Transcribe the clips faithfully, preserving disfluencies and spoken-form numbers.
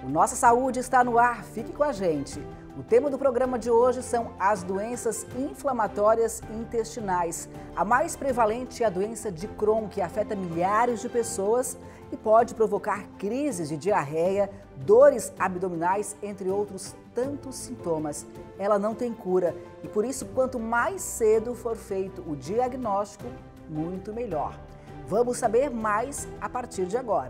O Nossa Saúde está no ar, fique com a gente. O tema do programa de hoje são as doenças inflamatórias intestinais. A mais prevalente é a doença de Crohn, que afeta milhares de pessoas e pode provocar crises de diarreia, dores abdominais, entre outros tantos sintomas. Ela não tem cura e por isso, quanto mais cedo for feito o diagnóstico, muito melhor. Vamos saber mais a partir de agora.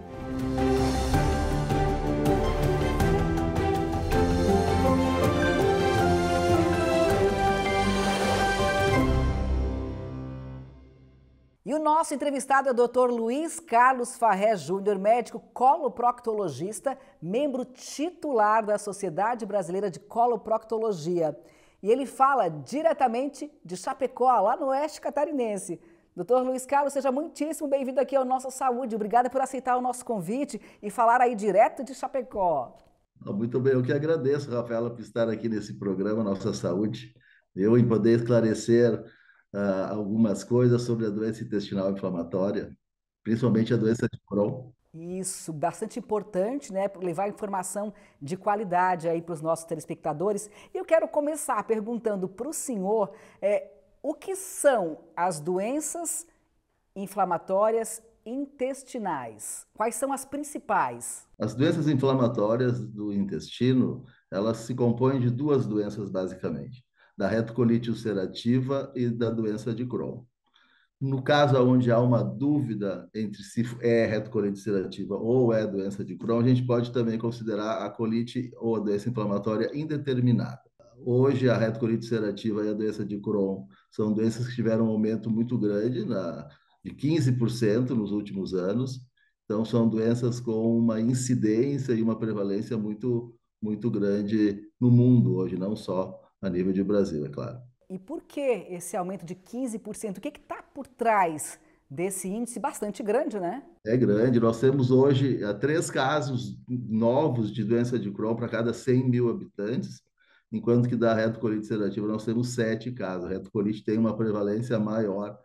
E o nosso entrevistado é o doutor Luiz Carlos Farré Júnior, médico coloproctologista, membro titular da Sociedade Brasileira de Coloproctologia. E ele fala diretamente de Chapecó, lá no oeste catarinense. doutor Luiz Carlos, seja muitíssimo bem-vindo aqui ao Nossa Saúde. Obrigada por aceitar o nosso convite e falar aí direto de Chapecó. Muito bem, eu que agradeço, Rafaela, por estar aqui nesse programa Nossa Saúde. Eu em poder esclarecer Uh, algumas coisas sobre a doença intestinal inflamatória, principalmente a doença de Crohn. Isso, bastante importante, né? Levar informação de qualidade aí para os nossos telespectadores. E eu quero começar perguntando para o senhor é, o que são as doenças inflamatórias intestinais? Quais são as principais? As doenças inflamatórias do intestino, elas se compõem de duas doenças basicamente: da retocolite ulcerativa e da doença de Crohn. No caso onde há uma dúvida entre se é retocolite ulcerativa ou é doença de Crohn, a gente pode também considerar a colite ou a doença inflamatória indeterminada. Hoje, a retocolite ulcerativa e a doença de Crohn são doenças que tiveram um aumento muito grande, na, de quinze por cento nos últimos anos. Então, são doenças com uma incidência e uma prevalência muito, muito grande no mundo hoje, não só a nível de Brasil, é claro. E por que esse aumento de quinze por cento? O que está por trás desse índice bastante grande, né? É grande. Nós temos hoje três casos novos de doença de Crohn para cada cem mil habitantes, enquanto que da retocolite ulcerativa nós temos sete casos. A retocolite tem uma prevalência maior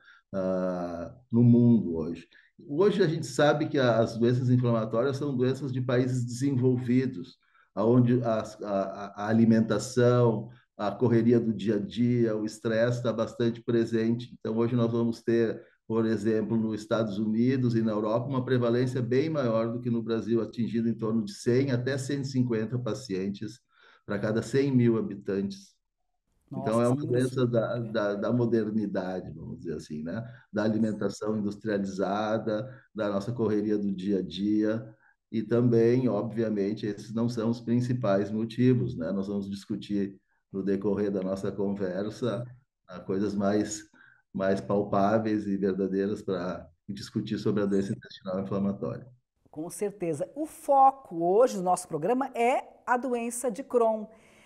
uh, no mundo hoje. Hoje a gente sabe que as doenças inflamatórias são doenças de países desenvolvidos, onde a, a, a alimentação, a correria do dia a dia, o estresse está bastante presente. Então, hoje nós vamos ter, por exemplo, nos Estados Unidos e na Europa, uma prevalência bem maior do que no Brasil, atingindo em torno de cem até cento e cinquenta pacientes para cada cem mil habitantes. Nossa, então, é uma números... doença da, da, da modernidade, vamos dizer assim, né? Da alimentação industrializada, da nossa correria do dia a dia. E também, obviamente, esses não são os principais motivos, né? Nós vamos discutir no decorrer da nossa conversa, coisas mais, mais palpáveis e verdadeiras para discutir sobre a doença intestinal inflamatória. Com certeza. O foco hoje do nosso programa é a doença de Crohn.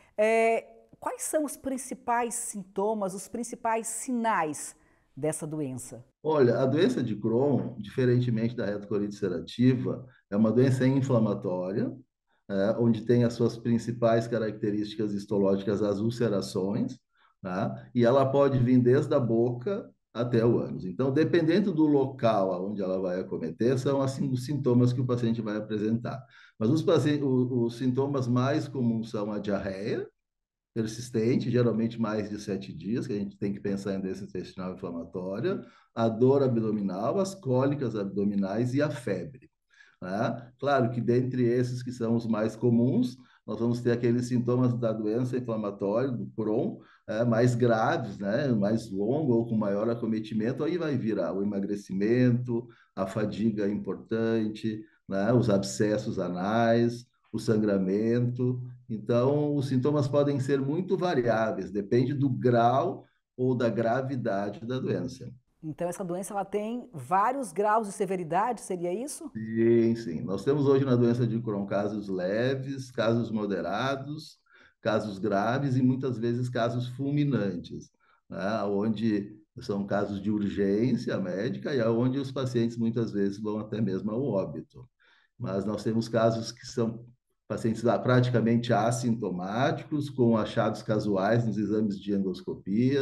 É, quais são os principais sintomas, os principais sinais dessa doença? Olha, a doença de Crohn, diferentemente da retocolite ulcerativa, é uma doença inflamatória, É, onde tem as suas principais características histológicas, as ulcerações, tá? E ela pode vir desde a boca até o ânus. Então, dependendo do local onde ela vai acometer, são assim os sintomas que o paciente vai apresentar. Mas os, pacientes, os, os sintomas mais comuns são a diarreia persistente, geralmente mais de sete dias, que a gente tem que pensar em doença intestinal inflamatória, a dor abdominal, as cólicas abdominais e a febre. Né? Claro que dentre esses que são os mais comuns, nós vamos ter aqueles sintomas da doença inflamatória, do Crohn, é, mais graves, né? Mais longo ou com maior acometimento, aí vai virar o emagrecimento, a fadiga importante, né? Os abscessos anais, o sangramento. Então, os sintomas podem ser muito variáveis, depende do grau ou da gravidade da doença. Então, essa doença ela tem vários graus de severidade, seria isso? Sim, sim. Nós temos hoje na doença de Crohn casos leves, casos moderados, casos graves e muitas vezes casos fulminantes, né? Onde são casos de urgência médica e onde os pacientes muitas vezes vão até mesmo ao óbito. Mas nós temos casos que são pacientes praticamente assintomáticos, com achados casuais nos exames de endoscopia,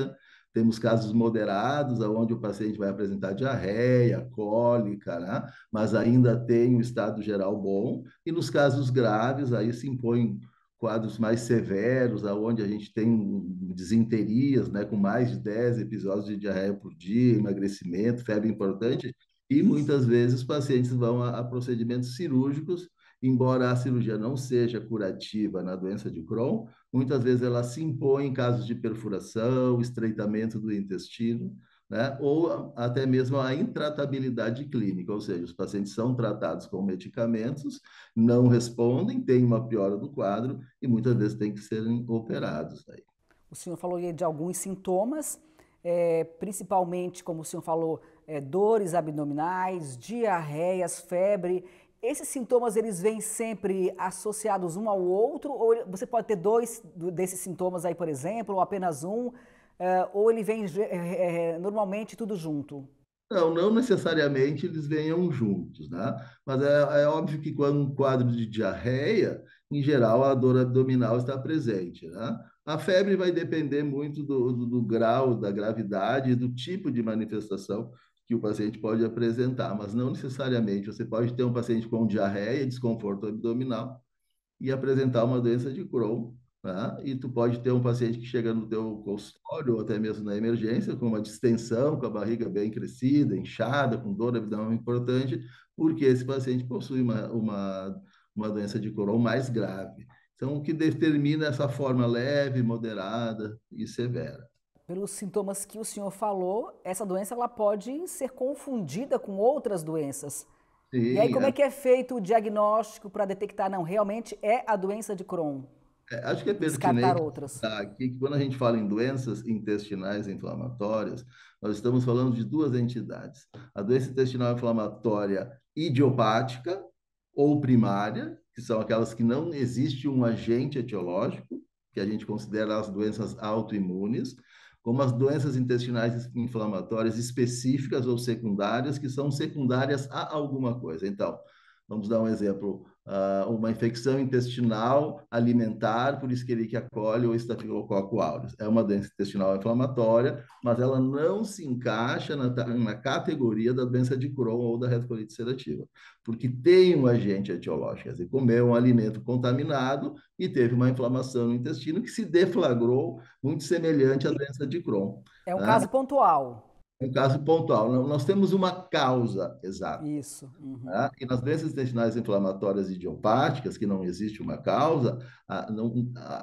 Temos casos moderados, onde o paciente vai apresentar diarreia, cólica, né? Mas ainda tem um estado geral bom. E nos casos graves, aí se impõem quadros mais severos, aonde a gente tem disenterias, né, com mais de dez episódios de diarreia por dia, emagrecimento, febre importante, e muitas vezes os pacientes vão a, a procedimentos cirúrgicos, embora a cirurgia não seja curativa na doença de Crohn, muitas vezes ela se impõe em casos de perfuração, estreitamento do intestino, né? Ou até mesmo a intratabilidade clínica, ou seja, os pacientes são tratados com medicamentos, não respondem, têm uma piora do quadro e muitas vezes têm que serem operados. Aí. O senhor falou aí de alguns sintomas, é, principalmente, como o senhor falou, é, dores abdominais, diarreias, febre. Esses sintomas, eles vêm sempre associados um ao outro? Ou você pode ter dois desses sintomas aí, por exemplo, ou apenas um? É, ou ele vem é, é, normalmente tudo junto? Não, não necessariamente eles venham juntos, né? Mas é, é óbvio que quando um quadro de diarreia, em geral, a dor abdominal está presente, né? A febre vai depender muito do, do, do grau, da gravidade e do tipo de manifestação que o paciente pode apresentar, mas não necessariamente. Você pode ter um paciente com diarreia, desconforto abdominal, e apresentar uma doença de Crohn, né? E tu pode ter um paciente que chega no teu consultório ou até mesmo na emergência com uma distensão, com a barriga bem crescida, inchada, com dor abdominal importante, porque esse paciente possui uma, uma, uma doença de Crohn mais grave. Então, o que determina essa forma leve, moderada e severa. Pelos sintomas que o senhor falou, essa doença ela pode ser confundida com outras doenças. E aí, Sim, como é que é feito o diagnóstico para detectar, não, realmente é a doença de Crohn é, acho que é e descartar pertinente outras? citar aqui que quando a gente fala em doenças intestinais inflamatórias, nós estamos falando de duas entidades. A doença intestinal inflamatória idiopática ou primária, que são aquelas que não existe um agente etiológico, que a gente considera as doenças autoimunes, como as doenças intestinais inflamatórias específicas ou secundárias, que são secundárias a alguma coisa. Então, vamos dar um exemplo, uh, uma infecção intestinal alimentar por Escherichia coli ou Staphylococcus aureus. É uma doença intestinal inflamatória, mas ela não se encaixa na, na categoria da doença de Crohn ou da retocolite ulcerativa, porque tem um agente etiológico, quer dizer, comeu um alimento contaminado e teve uma inflamação no intestino que se deflagrou muito semelhante à doença de Crohn. É um Né? caso pontual. É um caso pontual. Nós temos uma causa exata. Isso. Uhum. Né? E nas doenças intestinais inflamatórias idiopáticas, que não existe uma causa, não,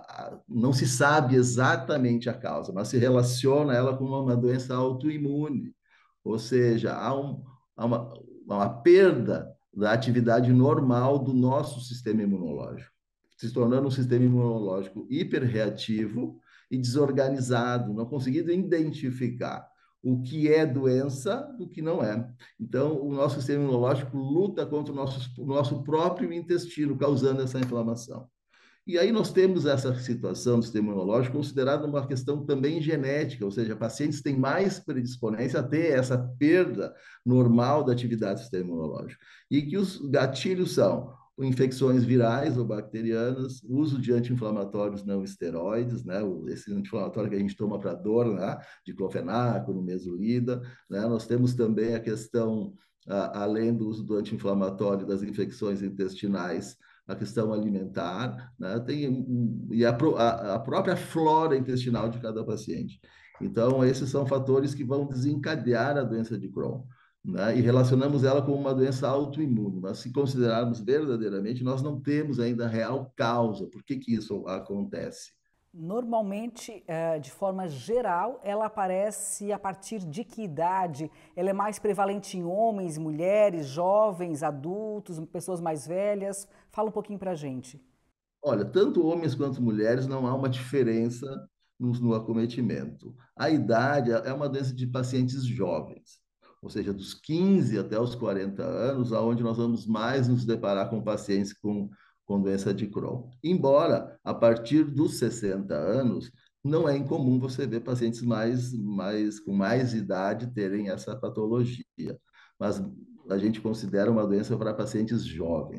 não se sabe exatamente a causa, mas se relaciona ela com uma doença autoimune. Ou seja, há, um, há uma, uma perda da atividade normal do nosso sistema imunológico, se tornando um sistema imunológico hiperreativo e desorganizado, não conseguindo identificar o que é doença do que não é. Então, o nosso sistema imunológico luta contra o nosso, o nosso próprio intestino, causando essa inflamação. E aí nós temos essa situação do sistema imunológico considerada uma questão também genética, ou seja, pacientes têm mais predisponência a ter essa perda normal da atividade do sistema imunológico. E que os gatilhos são infecções virais ou bacterianas, uso de anti-inflamatórios não esteroides, né? Esse anti-inflamatório que a gente toma para dor, né? Diclofenaco, mesolida, né? Nós temos também a questão, além do uso do anti-inflamatório das infecções intestinais, a questão alimentar, né? Tem, e a, a, a própria flora intestinal de cada paciente. Então, esses são fatores que vão desencadear a doença de Crohn. Né? E relacionamos ela com uma doença autoimune, mas se considerarmos verdadeiramente, nós não temos ainda a real causa. Por que que isso acontece? Normalmente, de forma geral, ela aparece a partir de que idade? Ela é mais prevalente em homens, mulheres, jovens, adultos, pessoas mais velhas? Fala um pouquinho para a gente. Olha, tanto homens quanto mulheres não há uma diferença no, no acometimento. A idade é uma doença de pacientes jovens, ou seja, dos quinze até os quarenta anos, aonde nós vamos mais nos deparar com pacientes com, com doença de Crohn. Embora, a partir dos sessenta anos, não é incomum você ver pacientes mais, mais, com mais idade terem essa patologia. Mas a gente considera uma doença para pacientes jovens.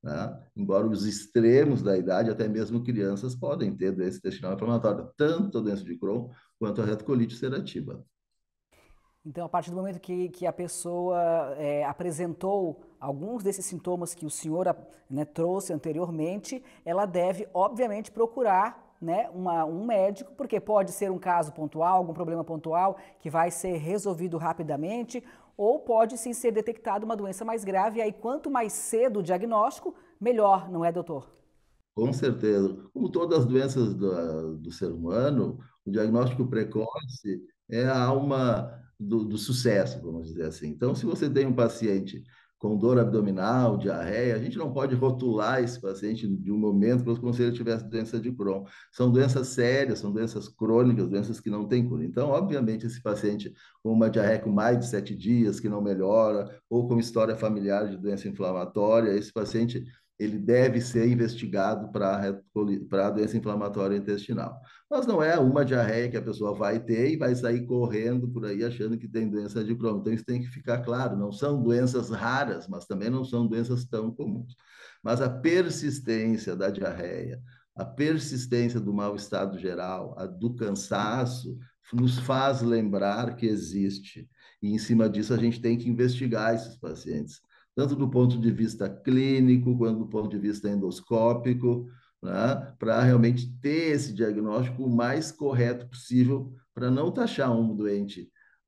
né? Embora os extremos da idade, até mesmo crianças, podem ter doença intestinal inflamatória, tanto a doença de Crohn quanto a retocolite ulcerativa. Então, a partir do momento que, que a pessoa é, apresentou alguns desses sintomas que o senhor, né, trouxe anteriormente, ela deve, obviamente, procurar, né, uma, um médico, porque pode ser um caso pontual, algum problema pontual que vai ser resolvido rapidamente, ou pode sim ser detectada uma doença mais grave, e aí quanto mais cedo o diagnóstico, melhor, não é, doutor? Com certeza. Como todas as doenças do, do ser humano, o diagnóstico precoce é a alma do, do sucesso, vamos dizer assim. Então, se você tem um paciente com dor abdominal, diarreia, a gente não pode rotular esse paciente de um momento como se ele tivesse doença de Crohn. São doenças sérias, são doenças crônicas, doenças que não têm cura. Então, obviamente, esse paciente com uma diarreia com mais de sete dias, que não melhora, ou com história familiar de doença inflamatória, esse paciente ele deve ser investigado para a doença inflamatória intestinal. Mas não é uma diarreia que a pessoa vai ter e vai sair correndo por aí achando que tem doença de Crohn. Então, isso tem que ficar claro. Não são doenças raras, mas também não são doenças tão comuns. Mas a persistência da diarreia, a persistência do mal-estado geral, a do cansaço, nos faz lembrar que existe. E, em cima disso, a gente tem que investigar esses pacientes tanto do ponto de vista clínico quanto do ponto de vista endoscópico, né, para realmente ter esse diagnóstico o mais correto possível, para não taxar um doente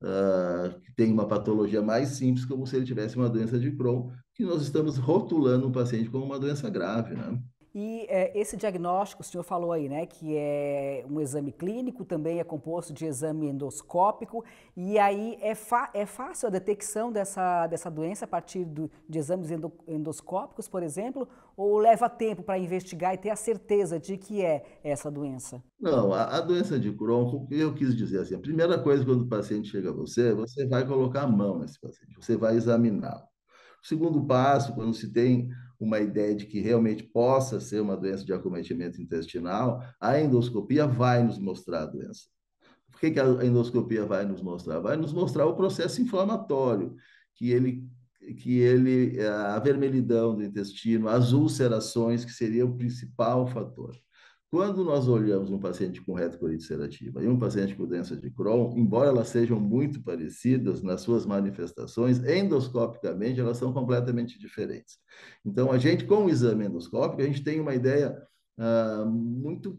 uh, que tem uma patologia mais simples, como se ele tivesse uma doença de Crohn, que nós estamos rotulando um paciente como uma doença grave, né? E é, esse diagnóstico, o senhor falou aí, né, que é um exame clínico, também é composto de exame endoscópico, e aí é, é fácil a detecção dessa, dessa doença a partir do, de exames endo, endoscópicos, por exemplo, ou leva tempo para investigar e ter a certeza de que é essa doença? Não, a, a doença de Crohn, eu quis dizer assim, a primeira coisa quando o paciente chega a você, você vai colocar a mão nesse paciente, você vai examiná-lo. O segundo passo, quando se tem uma ideia de que realmente possa ser uma doença de acometimento intestinal, a endoscopia vai nos mostrar a doença. Por que que a endoscopia vai nos mostrar? Vai nos mostrar o processo inflamatório, que ele, que ele, a vermelhidão do intestino, as ulcerações, que seria o principal fator. Quando nós olhamos um paciente com retocolite ulcerativa e um paciente com doença de Crohn, embora elas sejam muito parecidas nas suas manifestações, endoscopicamente elas são completamente diferentes. Então, a gente, com o exame endoscópico, a gente tem uma ideia uh, muito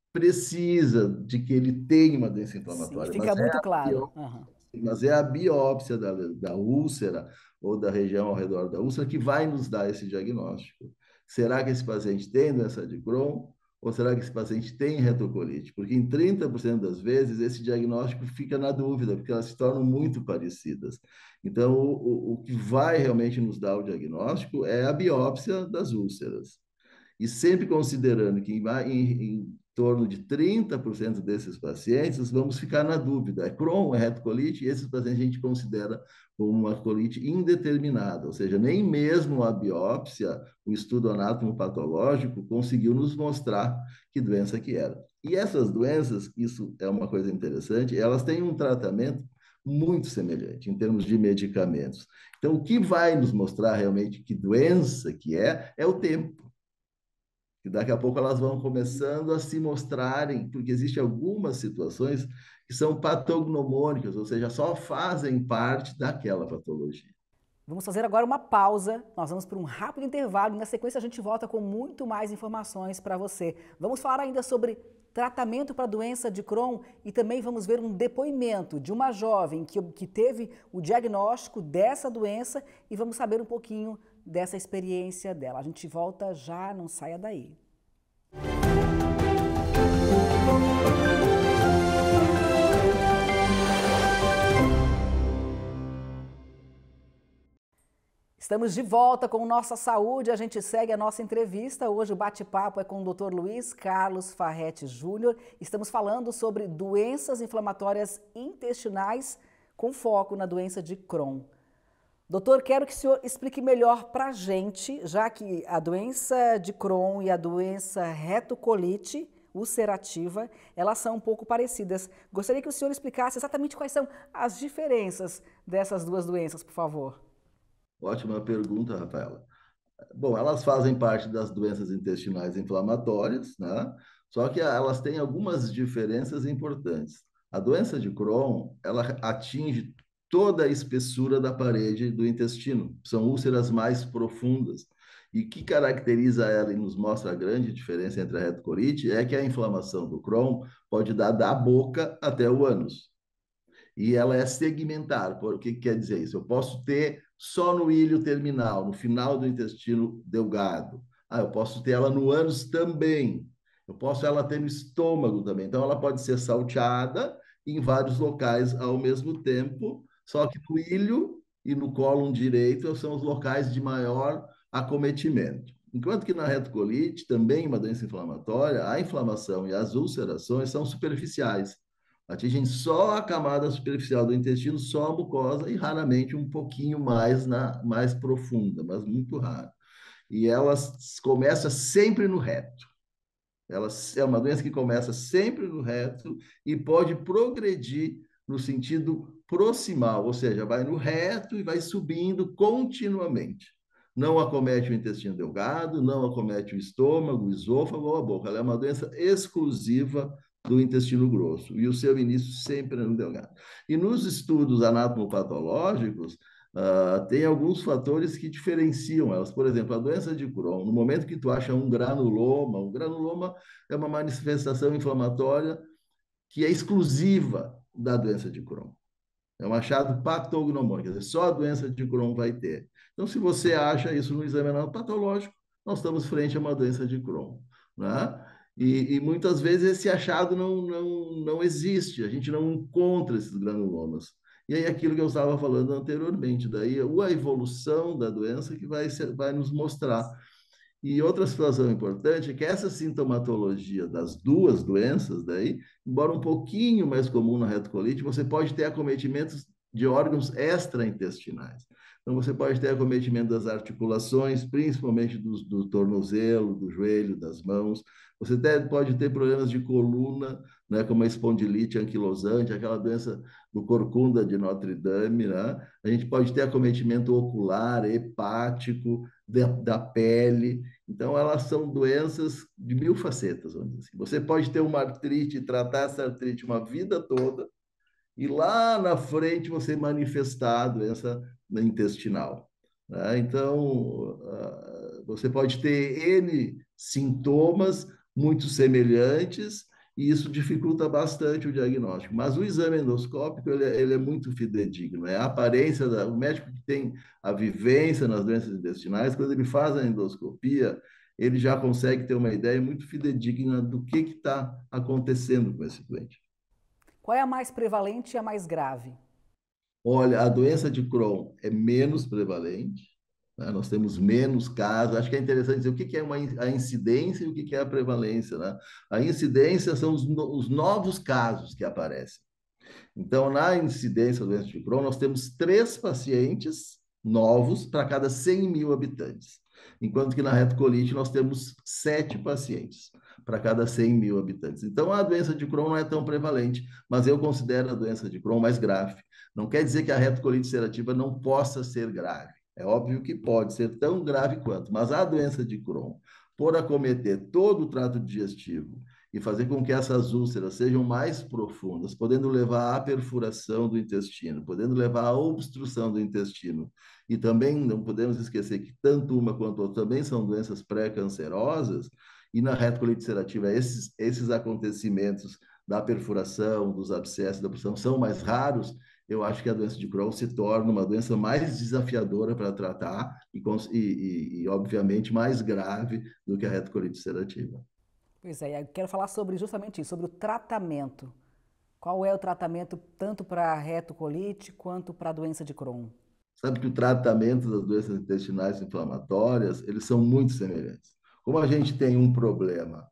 precisa de que ele tem uma doença Sim, inflamatória, fica mas é muito a claro. biópsia, Uhum. mas é a biópsia da, da úlcera ou da região ao redor da úlcera que vai nos dar esse diagnóstico. Será que esse paciente tem doença de Crohn? Ou será que esse paciente tem retocolite? Porque em trinta por cento das vezes esse diagnóstico fica na dúvida, porque elas se tornam muito parecidas. Então, o, o, o que vai realmente nos dar o diagnóstico é a biópsia das úlceras. E sempre considerando que em, em, em torno de trinta por cento desses pacientes vamos ficar na dúvida, é Crohn, é retocolite, e esses pacientes a gente considera como uma colite indeterminada, ou seja, nem mesmo a biópsia, o estudo anatomopatológico conseguiu nos mostrar que doença que era. E essas doenças, isso é uma coisa interessante, elas têm um tratamento muito semelhante em termos de medicamentos. Então, o que vai nos mostrar realmente que doença que é, é o tempo. E daqui a pouco elas vão começando a se mostrarem, porque existem algumas situações que são patognomônicas, ou seja, só fazem parte daquela patologia. Vamos fazer agora uma pausa, nós vamos para um rápido intervalo e na sequência a gente volta com muito mais informações para você. Vamos falar ainda sobre tratamento para a doença de Crohn e também vamos ver um depoimento de uma jovem que, que teve o diagnóstico dessa doença e vamos saber um pouquinho dessa experiência dela. A gente volta já, não saia daí. Estamos de volta com Nossa Saúde, a gente segue a nossa entrevista. Hoje o bate-papo é com o doutor Luiz Carlos Farrete Júnior. Estamos falando sobre doenças inflamatórias intestinais com foco na doença de Crohn. Doutor, quero que o senhor explique melhor para a gente, já que a doença de Crohn e a doença retocolite ulcerativa, elas são um pouco parecidas. Gostaria que o senhor explicasse exatamente quais são as diferenças dessas duas doenças, por favor. Ótima pergunta, Rafaela. Bom, elas fazem parte das doenças intestinais inflamatórias, né? Só que elas têm algumas diferenças importantes. A doença de Crohn, ela atinge toda a espessura da parede do intestino. São úlceras mais profundas. E o que caracteriza ela e nos mostra a grande diferença entre a retocolite é que a inflamação do Crohn pode dar da boca até o ânus. E ela é segmentar. Por, o que, que quer dizer isso? Eu posso ter só no ilho terminal, no final do intestino delgado. Ah, eu posso ter ela no ânus também. Eu posso ela ter no estômago também. Então, ela pode ser salteada em vários locais ao mesmo tempo, só que no ilho e no cólon direito são os locais de maior acometimento. Enquanto que na retocolite, também uma doença inflamatória, a inflamação e as ulcerações são superficiais. Atingem só a camada superficial do intestino, só a mucosa e raramente um pouquinho mais na mais profunda, mas muito raro. E elas começam sempre no reto. Ela é uma doença que começa sempre no reto e pode progredir no sentido proximal, ou seja, vai no reto e vai subindo continuamente. Não acomete o intestino delgado, não acomete o estômago, o esôfago ou a boca. Ela é uma doença exclusiva do intestino grosso e o seu início sempre é no delgado. E nos estudos anatomopatológicos, Uh, tem alguns fatores que diferenciam elas. Por exemplo, a doença de Crohn, no momento que tu acha um granuloma, um granuloma é uma manifestação inflamatória que é exclusiva da doença de Crohn. É um achado patognomônico, quer dizer, só a doença de Crohn vai ter. Então, se você acha isso no exame patológico, nós estamos frente a uma doença de Crohn, né? E, e muitas vezes esse achado não, não, não existe, a gente não encontra esses granulomas. E aí, aquilo que eu estava falando anteriormente, daí a evolução da doença que vai, ser, vai nos mostrar. E outra situação importante é que essa sintomatologia das duas doenças, daí, embora um pouquinho mais comum na retocolite, você pode ter acometimentos de órgãos extraintestinais. Então, você pode ter acometimento das articulações, principalmente do, do tornozelo, do joelho, das mãos. Você até pode ter problemas de coluna, né, como a espondilite anquilosante, aquela doença do corcunda de Notre Dame, né? A gente pode ter acometimento ocular, hepático, da, da pele. Então, elas são doenças de mil facetas, vamos dizer assim. Você pode ter uma artrite, tratar essa artrite uma vida toda, e lá na frente você manifestar a doença intestinal, né? Então, você pode ter N sintomas muito semelhantes, e isso dificulta bastante o diagnóstico. Mas o exame endoscópico ele, ele é muito fidedigno. É a aparência da, o médico que tem a vivência nas doenças intestinais, quando ele faz a endoscopia, ele já consegue ter uma ideia muito fidedigna do que está acontecendo com esse doente. Qual é a mais prevalente e a mais grave? Olha, a doença de Crohn é menos prevalente, né? Nós temos menos casos. Acho que é interessante dizer o que é uma, a incidência e o que é a prevalência, né? A incidência são os, os novos casos que aparecem. Então, na incidência da doença de Crohn, nós temos três pacientes novos para cada cem mil habitantes, enquanto que na retocolite nós temos sete pacientes para cada cem mil habitantes. Então, a doença de Crohn não é tão prevalente, mas eu considero a doença de Crohn mais grave. Não quer dizer que a retocolite ulcerativa não possa ser grave. É óbvio que pode ser tão grave quanto, mas a doença de Crohn, por acometer todo o trato digestivo e fazer com que essas úlceras sejam mais profundas, podendo levar à perfuração do intestino, podendo levar à obstrução do intestino. E também não podemos esquecer que tanto uma quanto outra também são doenças pré-cancerosas, e na retocolite ulcerativa esses, esses acontecimentos da perfuração, dos abscessos, da obstrução são mais raros. Eu acho que a doença de Crohn se torna uma doença mais desafiadora para tratar e, e, e, obviamente, mais grave do que a retocolite ulcerativa. Pois é, eu quero falar sobre justamente isso, sobre o tratamento. Qual é o tratamento tanto para a retocolite quanto para a doença de Crohn? Sabe que o tratamento das doenças intestinais inflamatórias, eles são muito semelhantes. Como a gente tem um problema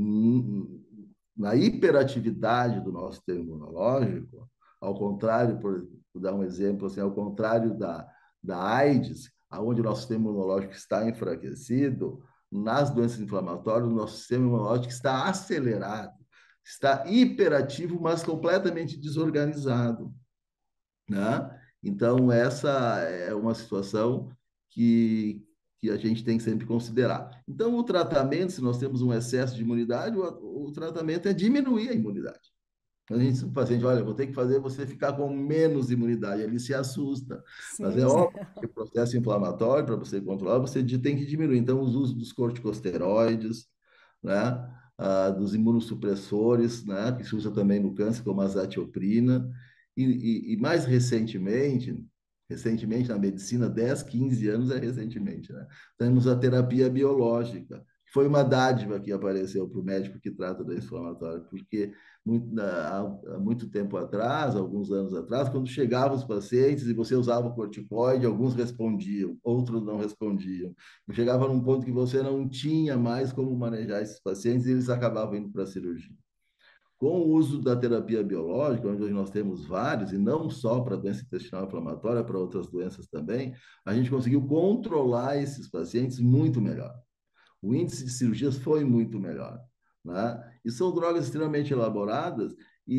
na hiperatividade do nosso sistema imunológico, ao contrário, por, por dar um exemplo, assim, ao contrário da, da AIDS, onde o nosso sistema imunológico está enfraquecido, nas doenças inflamatórias, o nosso sistema imunológico está acelerado, está hiperativo, mas completamente desorganizado, né? Então, essa é uma situação que, que a gente tem que sempre considerar. Então, o tratamento, se nós temos um excesso de imunidade, o, o tratamento é diminuir a imunidade. A gente, o paciente, olha, vou ter que fazer você ficar com menos imunidade, ele se assusta. Mas é Sim. óbvio que o processo inflamatório, para você controlar, você tem que diminuir. Então, os usos dos corticosteroides, né? Ah, dos imunossupressores, né? Que se usa também no câncer, como a azatioprina. E, e, e mais recentemente, recentemente na medicina, dez, quinze anos é recentemente, né? Temos a terapia biológica, que foi uma dádiva que apareceu para o médico que trata da inflamatória, porque muito, há, há muito tempo atrás, alguns anos atrás, quando chegavam os pacientes e você usava o corticoide, alguns respondiam, outros não respondiam. Chegava num ponto que você não tinha mais como manejar esses pacientes e eles acabavam indo para a cirurgia. Com o uso da terapia biológica, onde hoje nós temos vários, e não só para doença intestinal inflamatória, para outras doenças também, a gente conseguiu controlar esses pacientes muito melhor. O índice de cirurgias foi muito melhor. Né? E são drogas extremamente elaboradas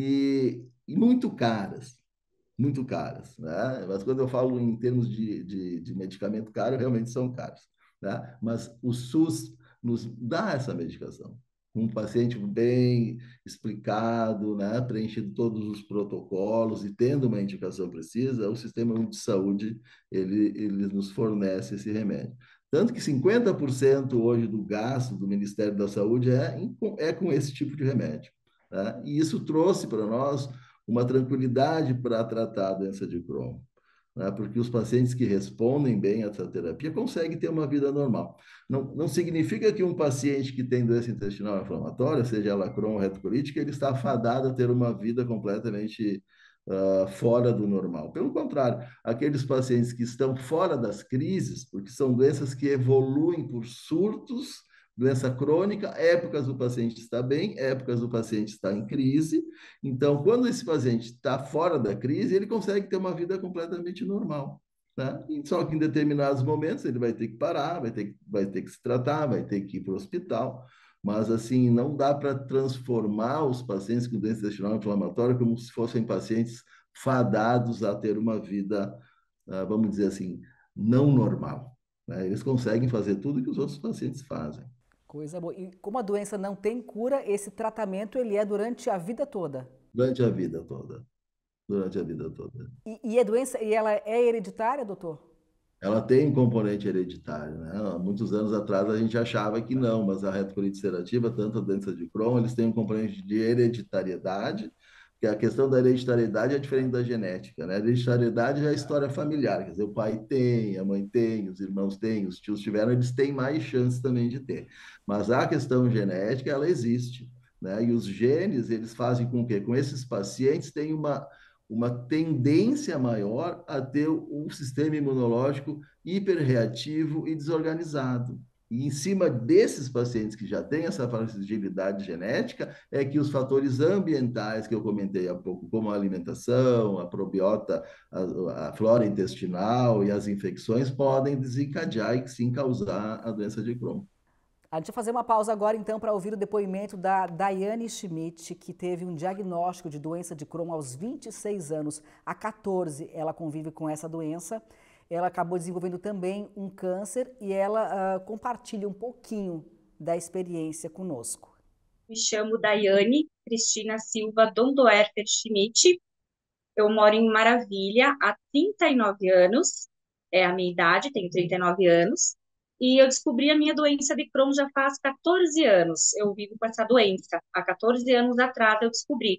e, e muito caras, muito caras. Né? Mas quando eu falo em termos de, de, de medicamento caro, realmente são caros. Né? Mas o SUS nos dá essa medicação. Um paciente bem explicado, né? Preenchido todos os protocolos e tendo uma indicação precisa, o sistema único de saúde ele, ele nos fornece esse remédio. Tanto que cinquenta por cento hoje do gasto do Ministério da Saúde é, em, é com esse tipo de remédio. Né? E isso trouxe para nós uma tranquilidade para tratar a doença de Crohn, né? Porque os pacientes que respondem bem a essa terapia conseguem ter uma vida normal. Não, não significa que um paciente que tem doença intestinal inflamatória, seja ela Crohn ou retocolítica, ele está fadado a ter uma vida completamente uh, fora do normal. Pelo contrário, aqueles pacientes que estão fora das crises, porque são doenças que evoluem por surtos, doença crônica, épocas do paciente está bem, épocas do paciente está em crise. Então, quando esse paciente está fora da crise, ele consegue ter uma vida completamente normal. Né? Só que em determinados momentos ele vai ter que parar, vai ter, vai ter que se tratar, vai ter que ir para o hospital. Mas, assim, não dá para transformar os pacientes com doença intestinal inflamatória como se fossem pacientes fadados a ter uma vida, ah, vamos dizer assim, não normal. Né? Eles conseguem fazer tudo que os outros pacientes fazem. Coisa boa. E como a doença não tem cura, esse tratamento ele é durante a vida toda. Durante a vida toda. Durante a vida toda. E, e a doença, e ela é hereditária, doutor? Ela tem um componente hereditário, né? Há muitos anos atrás a gente achava que não, mas a retocolite ulcerativa, tanto a doença de Crohn, eles têm um componente de hereditariedade, que a questão da hereditariedade é diferente da genética, né? A hereditariedade é a história familiar, quer dizer, o pai tem, a mãe tem, os irmãos têm, os tios tiveram, eles têm mais chances também de ter. Mas a questão genética, ela existe, né? E os genes, eles fazem com que, com esses pacientes, tenham uma uma tendência maior a ter um sistema imunológico hiperreativo e desorganizado. E em cima desses pacientes que já têm essa fragilidade genética, é que os fatores ambientais que eu comentei há pouco, como a alimentação, a probiota, a, a flora intestinal e as infecções, podem desencadear e sim causar a doença de Crohn. A gente vai fazer uma pausa agora, então, para ouvir o depoimento da Daiane Schmidt, que teve um diagnóstico de doença de Crohn aos vinte e seis anos. Há quatorze, ela convive com essa doença. Ela acabou desenvolvendo também um câncer e ela uh, compartilha um pouquinho da experiência conosco. Me chamo Daiane Cristina Silva Dondoerfer Schmidt. Eu moro em Maravilha há trinta e nove anos. É a minha idade, tenho trinta e nove anos. E eu descobri a minha doença de Crohn já faz quatorze anos. Eu vivo com essa doença. Há quatorze anos atrás eu descobri.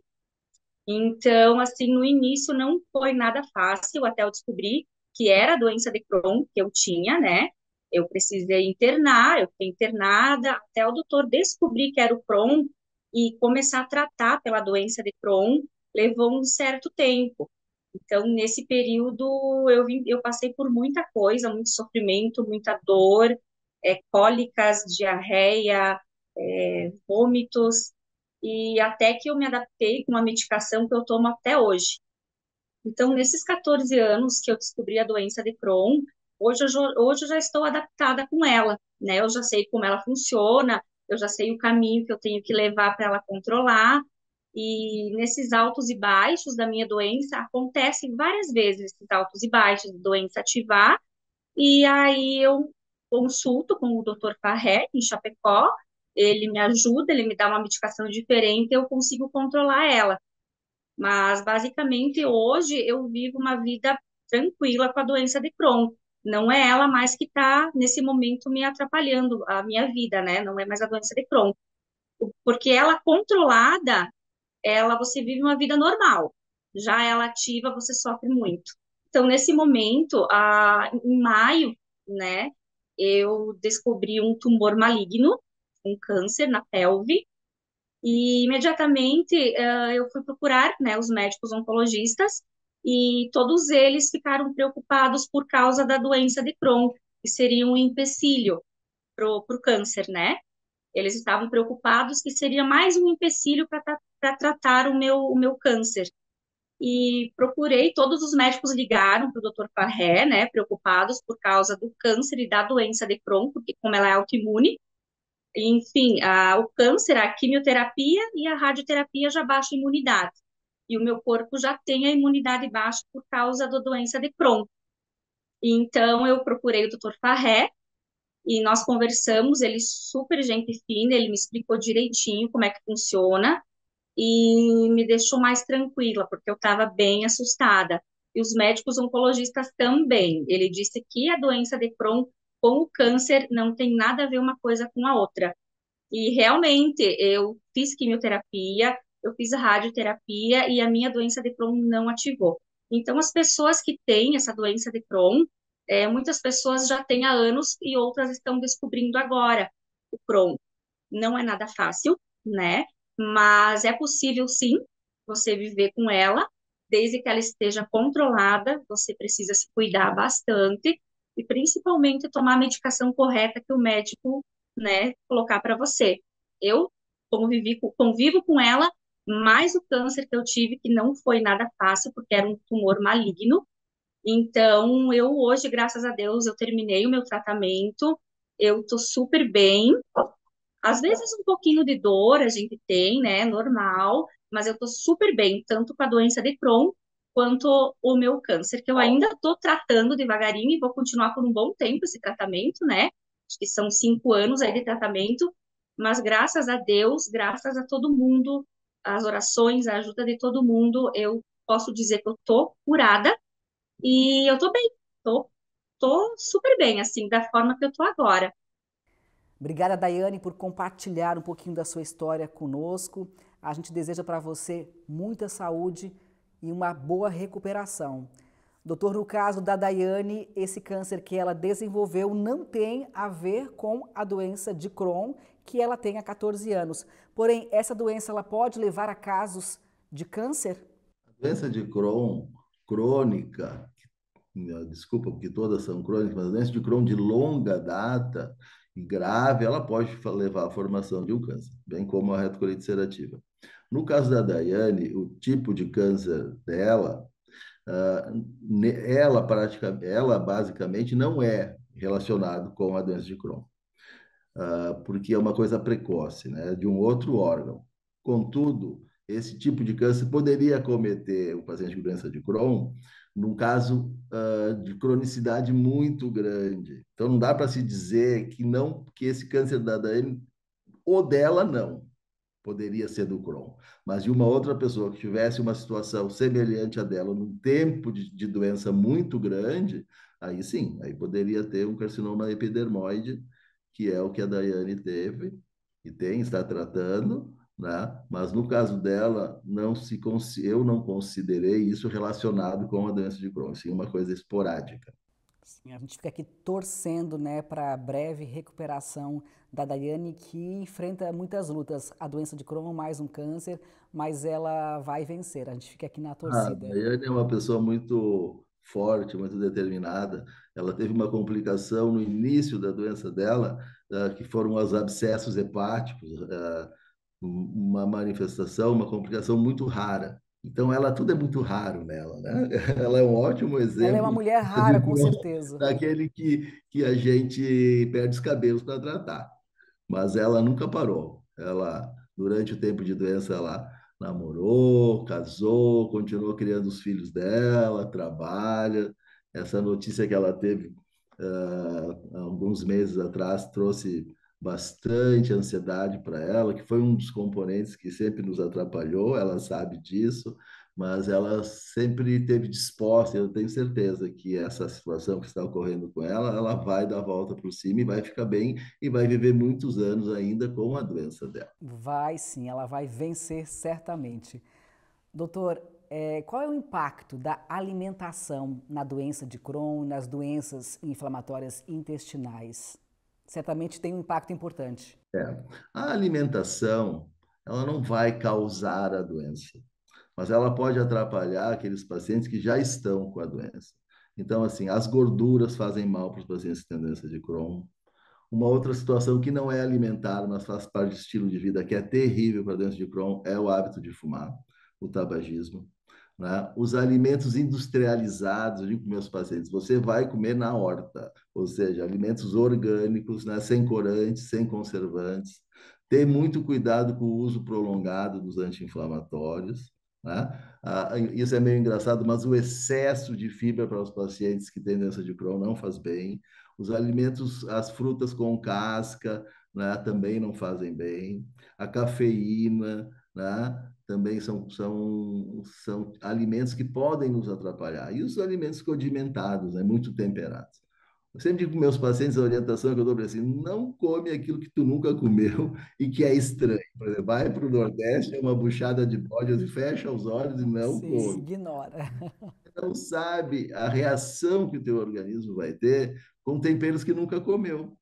Então, assim, no início não foi nada fácil até eu descobrir que era a doença de Crohn que eu tinha, né? Eu precisei internar, eu fiquei internada até o doutor descobrir que era o Crohn e começar a tratar pela doença de Crohn levou um certo tempo. Então, nesse período, eu, vim, eu passei por muita coisa, muito sofrimento, muita dor, é, cólicas, diarreia, é, vômitos, e até que eu me adaptei com uma medicação que eu tomo até hoje. Então, nesses quatorze anos que eu descobri a doença de Crohn, hoje eu, já- hoje eu já estou adaptada com ela, né? Eu já sei como ela funciona, eu já sei o caminho que eu tenho que levar para ela controlar, e nesses altos e baixos da minha doença, acontecem várias vezes esses altos e baixos, doença ativar, e aí eu consulto com o doutor Farré, em Chapecó, ele me ajuda, ele me dá uma medicação diferente, eu consigo controlar ela. Mas, basicamente, hoje eu vivo uma vida tranquila com a doença de Crohn. Não é ela mais que está, nesse momento, me atrapalhando a minha vida, né? Não é mais a doença de Crohn. Porque ela controlada, ela você vive uma vida normal. Já ela ativa, você sofre muito. Então, nesse momento, a, em maio, né, eu descobri um tumor maligno, um câncer na pelve, e imediatamente eh, eu fui procurar, né, os médicos oncologistas, e todos eles ficaram preocupados por causa da doença de Crohn, que seria um empecilho para o câncer, né? Eles estavam preocupados que seria mais um empecilho para tratar o meu, o meu câncer. E procurei, todos os médicos ligaram para o doutor Farré, né, preocupados por causa do câncer e da doença de Crohn, porque como ela é autoimune, enfim, a, o câncer, a quimioterapia e a radioterapia já baixa a imunidade. E o meu corpo já tem a imunidade baixa por causa da doença de Crohn. Então, eu procurei o doutor Farré e nós conversamos, ele super gente fina, ele me explicou direitinho como é que funciona e me deixou mais tranquila, porque eu estava bem assustada. E os médicos oncologistas também. Ele disse que a doença de Crohn com o câncer não tem nada a ver uma coisa com a outra. E realmente, eu fiz quimioterapia, eu fiz radioterapia e a minha doença de Crohn não ativou. Então, as pessoas que têm essa doença de Crohn, é, muitas pessoas já têm há anos e outras estão descobrindo agora o Crohn. Não é nada fácil, né? Mas é possível, sim, você viver com ela, desde que ela esteja controlada, você precisa se cuidar bastante e principalmente tomar a medicação correta que o médico, né, colocar para você. Eu convivi, convivo com ela, mais o câncer que eu tive, que não foi nada fácil, porque era um tumor maligno. Então, eu hoje, graças a Deus, eu terminei o meu tratamento, eu tô super bem. Às vezes um pouquinho de dor a gente tem, né, normal, mas eu tô super bem, tanto com a doença de Crohn quanto o meu câncer, que eu ainda tô tratando devagarinho e vou continuar por um bom tempo esse tratamento, né? Acho que são cinco anos aí de tratamento, mas graças a Deus, graças a todo mundo, as orações, a ajuda de todo mundo, eu posso dizer que eu tô curada e eu tô bem, tô, tô super bem, assim, da forma que eu tô agora. Obrigada, Daiane, por compartilhar um pouquinho da sua história conosco. A gente deseja para você muita saúde e uma boa recuperação. Doutor, no caso da Daiane, esse câncer que ela desenvolveu não tem a ver com a doença de Crohn, que ela tem há quatorze anos. Porém, essa doença ela pode levar a casos de câncer? A doença de Crohn, crônica, desculpa, porque todas são crônicas, mas a doença de Crohn de longa data e grave, ela pode levar à formação de um câncer, bem como a retocolite ulcerativa. No caso da Daiane, o tipo de câncer dela, uh, ela, praticamente, ela basicamente não é relacionado com a doença de Crohn, uh, porque é uma coisa precoce, né, de um outro órgão. Contudo, esse tipo de câncer poderia acometer o paciente com doença de Crohn num caso uh, de cronicidade muito grande. Então, não dá para se dizer que não, que esse câncer da Daiane, ou dela, não, poderia ser do Crohn. Mas de uma outra pessoa que tivesse uma situação semelhante à dela, num tempo de, de doença muito grande, aí sim, aí poderia ter um carcinoma epidermoide, que é o que a Daiane teve e tem, está tratando, né? Mas no caso dela, não se eu não considerei isso relacionado com a doença de Crohn, sim, uma coisa esporádica. Sim, a gente fica aqui torcendo, né, para a breve recuperação da Daiane, que enfrenta muitas lutas. A doença de Crohn, mais um câncer, mas ela vai vencer. A gente fica aqui na Ah, a torcida. Daiane é uma pessoa muito forte, muito determinada. Ela teve uma complicação no início da doença dela, uh, que foram os abscessos hepáticos, uh, uma manifestação, uma complicação muito rara. Então, ela tudo é muito raro nela, né? Ela é um ótimo Ela é uma exemplo mulher rara, com certeza. daquele que, que a gente perde os cabelos para tratar. Mas ela nunca parou. Ela, durante o tempo de doença, ela namorou, casou, continuou criando os filhos dela, trabalha. Essa notícia que ela teve uh, alguns meses atrás, trouxe bastante ansiedade para ela, que foi um dos componentes que sempre nos atrapalhou, ela sabe disso, mas ela sempre esteve disposta, eu tenho certeza que essa situação que está ocorrendo com ela, ela vai dar a volta por cima e vai ficar bem e vai viver muitos anos ainda com a doença dela. Vai sim, ela vai vencer certamente. Doutor, é, qual é o impacto da alimentação na doença de Crohn, nas doenças inflamatórias intestinais? Certamente tem um impacto importante. É. A alimentação, ela não vai causar a doença, mas ela pode atrapalhar aqueles pacientes que já estão com a doença. Então, assim, as gorduras fazem mal para os pacientes que têm doença de Crohn. Uma outra situação que não é alimentar, mas faz parte do estilo de vida, que é terrível para a doença de Crohn, é o hábito de fumar, o tabagismo. Né? Os alimentos industrializados, eu digo para meus pacientes, você vai comer na horta, ou seja, alimentos orgânicos, né? Sem corantes, sem conservantes. Ter muito cuidado com o uso prolongado dos anti-inflamatórios. Né? Ah, isso é meio engraçado, mas o excesso de fibra para os pacientes que têm doença de Crohn não faz bem. Os alimentos, as frutas com casca, né? Também não fazem bem. A cafeína, né? Também são, são, são alimentos que podem nos atrapalhar. E os alimentos condimentados, né? Muito temperados. Eu sempre digo para meus pacientes, a orientação que eu dou para assim, não come aquilo que tu nunca comeu e que é estranho. Por exemplo, vai para o Nordeste, é uma buchada de bode, e fecha os olhos e não Sim, come. ignora. Não sabe a reação que o teu organismo vai ter com temperos que nunca comeu.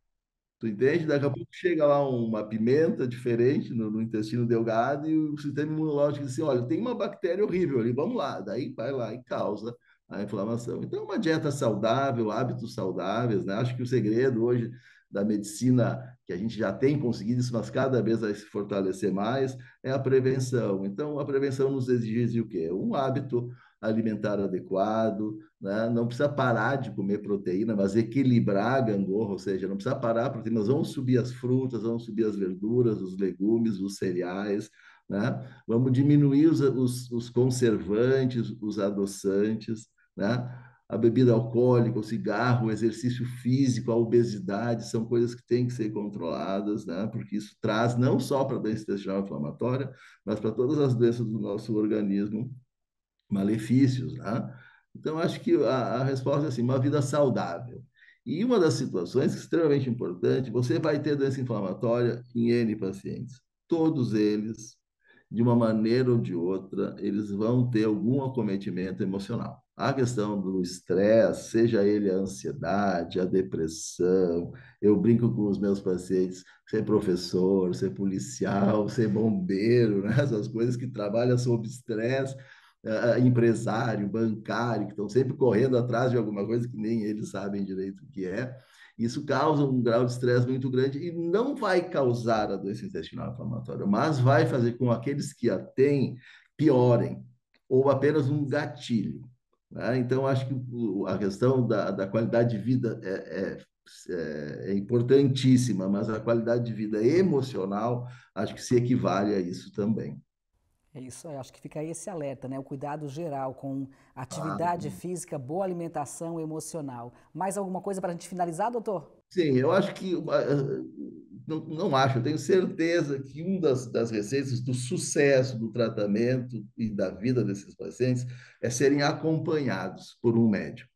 Tu entende? Daqui a pouco chega lá uma pimenta diferente no, no intestino delgado e o sistema imunológico diz assim, olha, tem uma bactéria horrível ali, vamos lá. Daí vai lá e causa a inflamação. Então, uma dieta saudável, hábitos saudáveis, né? Acho que o segredo hoje da medicina, que a gente já tem conseguido isso, mas cada vez vai se fortalecer mais, é a prevenção. Então, a prevenção nos exige o quê? Um hábito alimentar adequado, né? Não precisa parar de comer proteína, mas equilibrar a gangorra, ou seja, não precisa parar a proteína, nós vamos subir as frutas, vamos subir as verduras, os legumes, os cereais, né? Vamos diminuir os, os, os conservantes, os adoçantes, né? A bebida alcoólica, o cigarro, o exercício físico, a obesidade, são coisas que têm que ser controladas, né? Porque isso traz não só para a doença intestinal inflamatória, mas para todas as doenças do nosso organismo, malefícios, né? Então, acho que a, a resposta é assim, uma vida saudável. E uma das situações que é extremamente importante, você vai ter doença inflamatória em N pacientes. Todos eles, de uma maneira ou de outra, eles vão ter algum acometimento emocional. A questão do estresse, seja ele a ansiedade, a depressão, eu brinco com os meus pacientes, ser professor, ser policial, ser bombeiro, né? Essas coisas que trabalham sob estresse, uh, empresário, bancário, que estão sempre correndo atrás de alguma coisa que nem eles sabem direito o que é. Isso causa um grau de estresse muito grande e não vai causar a doença intestinal inflamatória, mas vai fazer com que aqueles que a têm piorem, ou apenas um gatilho. Né? Então, acho que a questão da, da qualidade de vida é, é, é importantíssima, mas a qualidade de vida emocional acho que se equivale a isso também. É isso aí, acho que fica aí esse alerta, né? O cuidado geral com Ah, atividade física, boa alimentação emocional. Mais alguma coisa para a gente finalizar, doutor? sim, eu acho que, uh, não, não acho, eu tenho certeza que uma das, das receitas do sucesso do tratamento e da vida desses pacientes é serem acompanhados por um médico.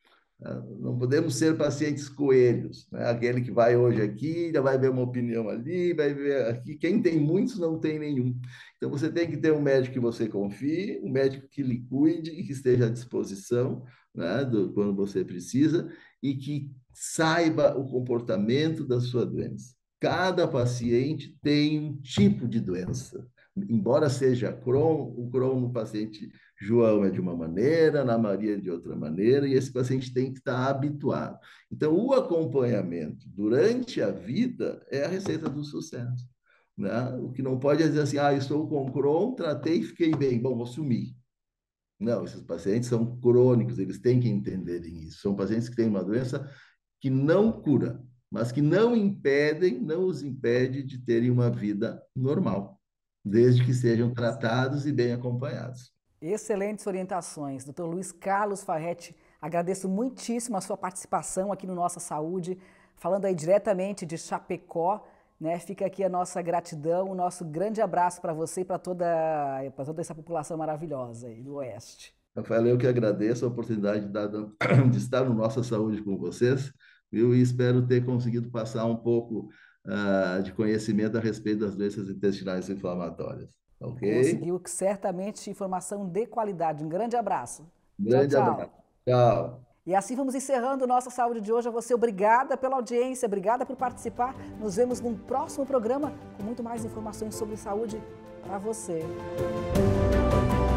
Não podemos ser pacientes coelhos, né? Aquele que vai hoje aqui, já vai ver uma opinião ali, vai ver aqui. Quem tem muitos não tem nenhum. Então você tem que ter um médico que você confie, um médico que lhe cuide e que esteja à disposição, né, do, quando você precisa e que saiba o comportamento da sua doença. Cada paciente tem um tipo de doença. Embora seja Crohn, o Crohn no paciente João é de uma maneira, Ana Maria é de outra maneira, e esse paciente tem que estar habituado. Então, o acompanhamento durante a vida é a receita do sucesso. Né? O que não pode é dizer assim, ah, estou com Crohn, tratei e fiquei bem, bom, vou sumir. Não, esses pacientes são crônicos, eles têm que entenderem isso. São pacientes que têm uma doença que não cura, mas que não impedem, não os impede de terem uma vida normal, desde que sejam tratados e bem acompanhados. Excelentes orientações. doutor Luiz Carlos Farretti, Agradeço muitíssimo a sua participação aqui no Nossa Saúde, falando aí diretamente de Chapecó, né? Fica aqui a nossa gratidão, o nosso grande abraço para você e para toda, para toda essa população maravilhosa aí do Oeste. Rafael, eu que agradeço a oportunidade de, de estar no Nossa Saúde com vocês, viu? E espero ter conseguido passar um pouco uh, de conhecimento a respeito das doenças intestinais inflamatórias. Ok? Conseguiu certamente informação de qualidade. Um grande abraço. Um grande tchau, tchau. abraço. Tchau. E assim vamos encerrando Nossa Saúde de hoje. A você, obrigada pela audiência, obrigada por participar. Nos vemos num próximo programa com muito mais informações sobre saúde para você.